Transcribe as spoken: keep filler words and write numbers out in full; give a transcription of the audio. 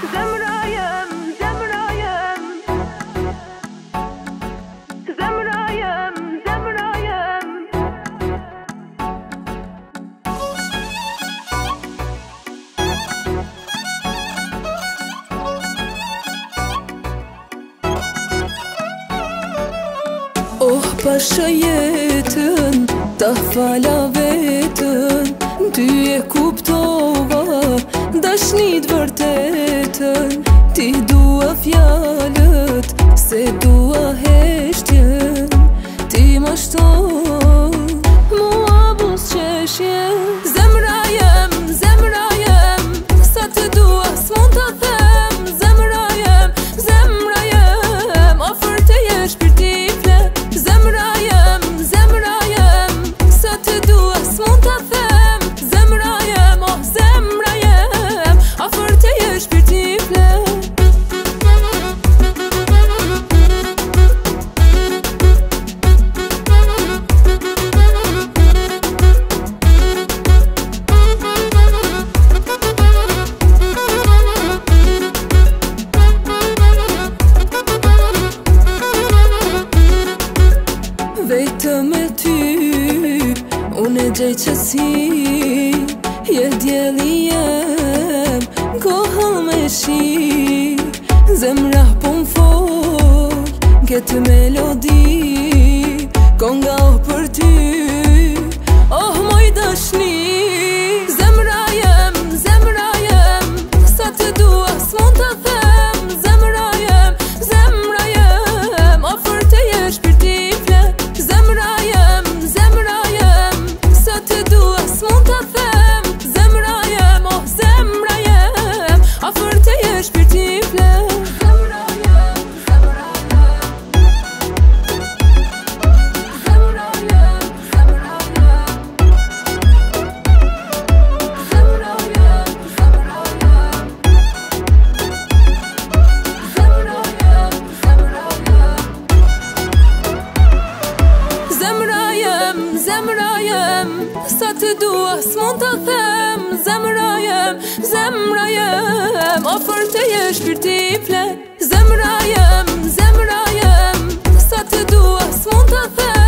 Zemrajem, zemrajem, zemrajem, zemrajem. Oh pasha jetën, ta fala vetën, ty e kuptova, dashnit vërtetën. Ti dua fjalët, se dua heshtjen, ti ma shton, mua bus qeshjen. Zemra jem, zemra jem, sa të dua s'mon t'a them. Zemra jem, zemra jem, ofër të jesh shpirti fle. Zemra jem, zemra jem, sa të dua s'mon t'a them. Zemra jem, oh zemra jem, ofër të jesh shpirti fle. Vetëm me ty, unë e gjej qësi, je djeli jem, kohëll me shi. Zemra po m'fol, këtë melodi, konga oh për ty, oh moj dashni. Zemra jem, zemra jem, sa të dua s'mon t'a them. Zemra jem, zemra jem, ofër të jesh shpirti fle. Zemra jem, zemra jem, sa të dua s'mon t'a them. Zemra jem, oh zemra jem, ofër të jesh shpirti fle. Zemra jem, zemra jem, zemra jem, zemra jem, zemra jem, zemra jem, zemra jem, zemra jem. Zemra jem, zemra jem, sa të dua s'mon t'a them. Zemra jem, zemra jem, ofër të jesh shpirti fle. Zemra jem, zemra jem, sa të dua s'mon t'a them.